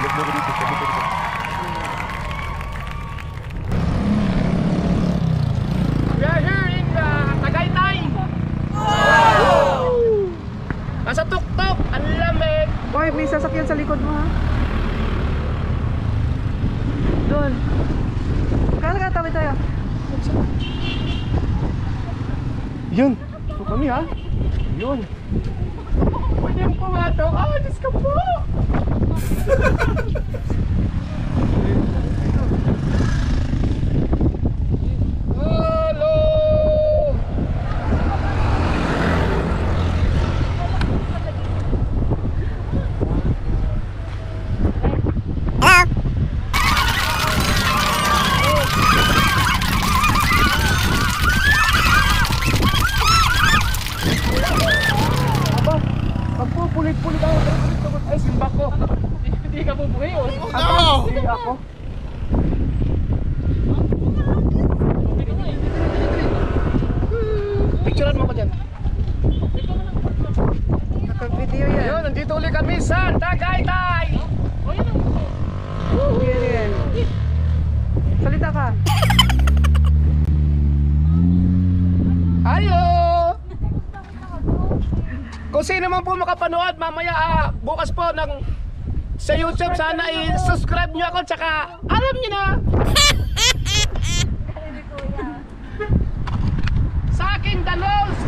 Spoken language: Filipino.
We are here in Tagaytay. Wow! Nasa tuktok, ang lamig. Hoy, may sasakyan sa likod mo ha. Doon. Kaya tabi tayo. Yun. Ito kami ha. Yun. Pwede yung pumatok. Ah, Diyos ka po. Hello. Pulit-pulit ako. Ay, simba ko. Hindi ka bubuhay. No! Hindi ako. Picturean mo ko dyan. Naka-video yan. Yun, nandito ulit kami sa Tagaytay. Yan. Salita ka. Ayo! Kung sino man po makapanood mamaya bukas po sa YouTube, sana i-subscribe nyo ako, tsaka alam nyo na sa aking dalos